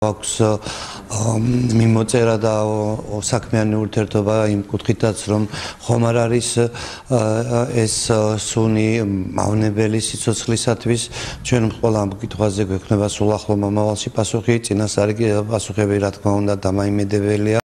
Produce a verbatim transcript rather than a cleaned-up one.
აქვს მიმოწერა და საქმიანი ურთიერთობა იმ კუთხითაც, რომ ხომ არ არის ეს სუნი მავნებელი სიცოცხლისათვის. ჩვენ ყველა ამ კითხვაზე გვექნება სულ ახლო მომავალში პასუხი, წინასწარი პასუხები რა თქმა უნდა დამაიმედებელია.